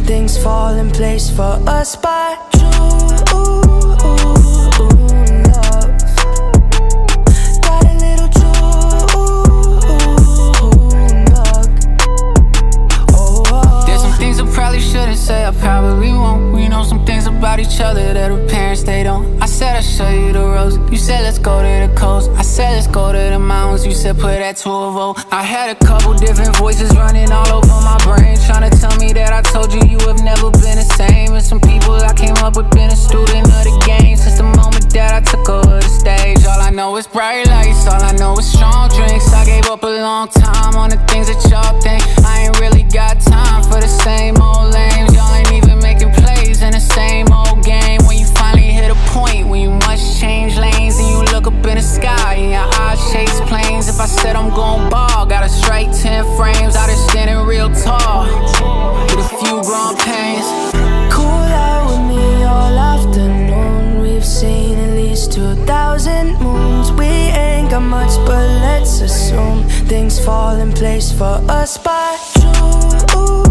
things fall in place for us by true love. Got a little true luck. There's some things I probably shouldn't say, I probably won't. We know some things about each other that our parents, they don't. I said I'll show you the ropes, you said let's go to the coast. I said let's go to the mountains, you said put that to a vote. I had a couple different voices running all over my brain, trying to tell me that I told you you have never been the same. And some people I came up with been a student of the game since the moment that I took over the stage. All I know is bright lights, all I know is strong drinks. I gave up a long time on the things that y'all think. I ain't really got time for the same old lames. Y'all ain't even making plays in the same old game. When you finally hit a point when you must change lanes, and you look up in the sky and your eyes chase planes. If I said I'm gon' ball, gotta strike 10 frames. I just standing real tall with a few growing pains. Cool out with me all afternoon. We've seen at least 2,000 moons. We ain't got much, but let's assume things fall in place for us by true